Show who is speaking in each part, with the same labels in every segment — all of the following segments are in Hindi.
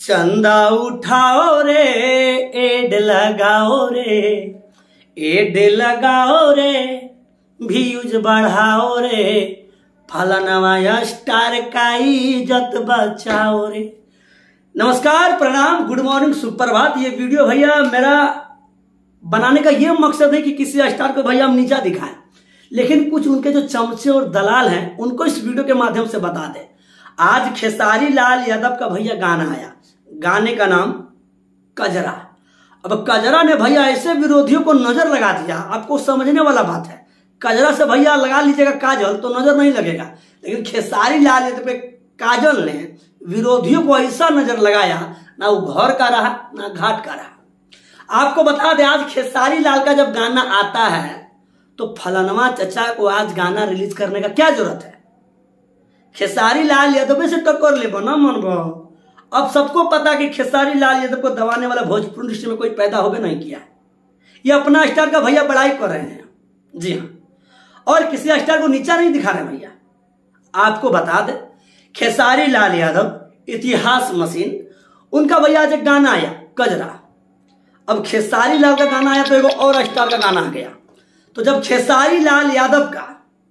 Speaker 1: चंदा उठाओ रे, एड लगाओ रे, एड लगाओ रे, व्यूज बढ़ाओ रे, फलाना स्टार का इज्जत बचाओ रे। नमस्कार, प्रणाम, गुड मॉर्निंग, सुप्रभात। ये वीडियो भैया मेरा बनाने का ये मकसद है कि किसी स्टार को भैया हम नीचा दिखाएं, लेकिन कुछ उनके जो चमचे और दलाल हैं उनको इस वीडियो के माध्यम से बता दें। आज खेसारी लाल यादव का भैया गाना आया, गाने का नाम कजरा। अब कजरा ने भैया ऐसे विरोधियों को नजर लगा दिया, आपको समझने वाला बात है। कजरा से भैया लगा लीजिएगा काजल तो नजर नहीं लगेगा, लेकिन खेसारी लाल यादव पे काजल ने विरोधियों को ऐसा नजर लगाया, ना वो घर का रहा ना घाट का रहा। आपको बता दें, आज खेसारी लाल का जब गाना आता है तो फलानवा चचा को आज गाना रिलीज करने का क्या जरूरत है। खेसारी लाल यादव से टक्कर ले बना मन बो। अब सबको पता कि खेसारी लाल यादव को दबाने वाला भोजपुरी इंडस्ट्री में कोई पैदा होगा नहीं किया। ये अपना स्टार का भैया बड़ाई कर रहे हैं, जी हाँ, और किसी स्टार को नीचा नहीं दिखा रहे भैया। आपको बता दे, खेसारी लाल यादव इतिहास मशीन, उनका भैया आज एक गाना आया कजरा। अब खेसारी लाल का गाना आया तो एक और स्टार का गाना आ गया। तो जब खेसारी लाल यादव का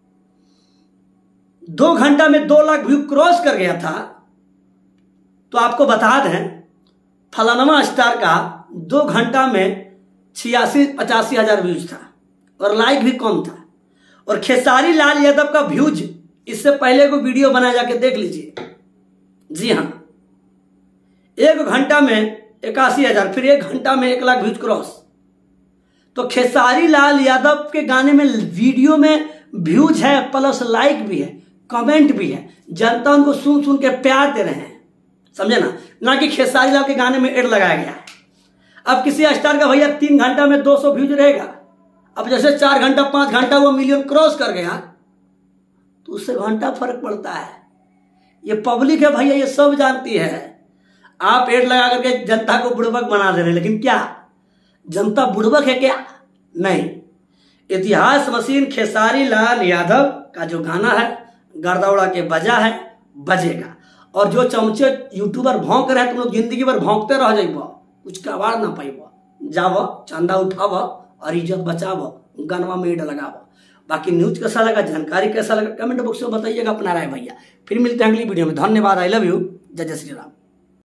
Speaker 1: 2 घंटा में 2 लाख व्यू क्रॉस कर गया था, तो आपको बता दें फलानवा स्टार का 2 घंटा में 86-85 हजार व्यूज था और लाइक भी कम था। और खेसारी लाल यादव का व्यूज इससे पहले को वीडियो बनाया जाके देख लीजिए, जी हाँ, 1 घंटा में 81 हजार, फिर 1 घंटा में 1 लाख व्यूज क्रॉस। तो खेसारी लाल यादव के गाने में वीडियो में व्यूज है, प्लस लाइक भी है, कमेंट भी है, जनता उनको सुन सुन के प्यार दे रहे हैं, समझे ना कि खेसारी लाल के गाने में एड लगाया गया है। अब किसी स्टार का भैया 3 घंटा में 200 व्यूज रहेगा, अब जैसे 4 घंटा 5 घंटा वो मिलियन क्रॉस कर गया तो उससे घंटा फर्क पड़ता है। ये पब्लिक है भैया, ये सब जानती है। आप एड लगा करके जनता को बुड़बक बना दे रहे, लेकिन क्या जनता बुड़बक है क्या? नहीं। इतिहास मशीन खेसारी लाल यादव का जो गाना है गर्दा उड़ा के बजा है, बजेगा। और जो चमचे यूट्यूबर भौंक रहे तुम लोग जिंदगी भर भौंकते रह जाइब, कुछ कबाड़ ना पाइब। जाव चंदा उठाव और इज्जत बचाव, गनवा में एड लगाव। बाकी न्यूज कैसा लगा, जानकारी कैसा लगा, कमेंट बॉक्स में बताइएगा अपना राय भैया। फिर मिलते हैं अगली वीडियो में। धन्यवाद, आई लव यू, जय जय श्री राम।